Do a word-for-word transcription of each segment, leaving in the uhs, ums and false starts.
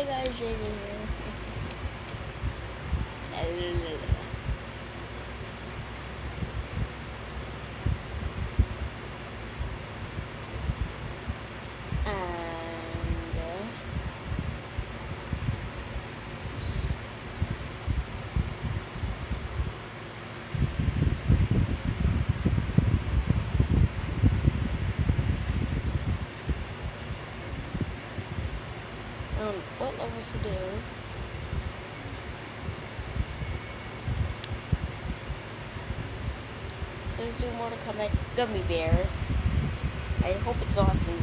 Hey guys, J J here. And uh, um, what levels to do? Let's do Mortal Kombat Gummy Bear. I hope it's awesome.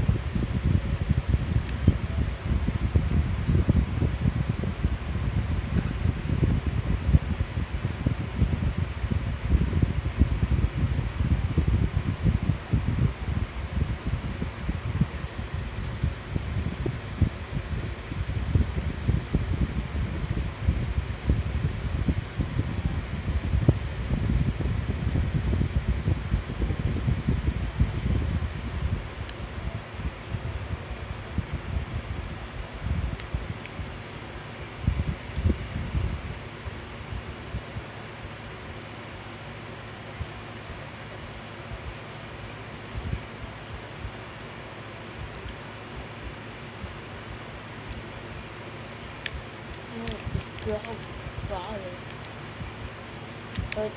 Let's go. Wow. But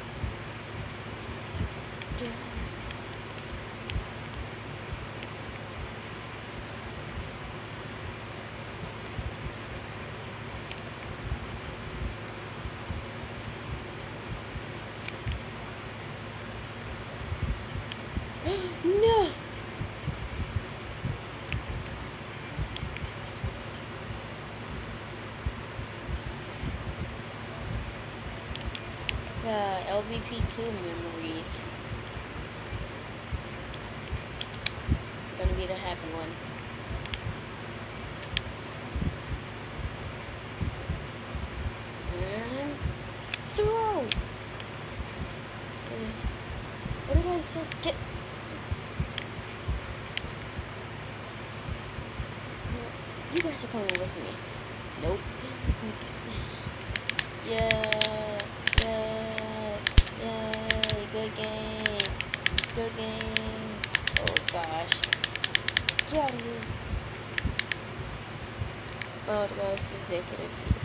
no. Uh, L V P two memories. Gonna be the happy one. And throw. Uh, what did I say? Get. You guys are coming with me. Nope. Yeah. Yeah. Yeah. Good game. Good game. Oh gosh. Get out of here. Oh, the most is it for this video.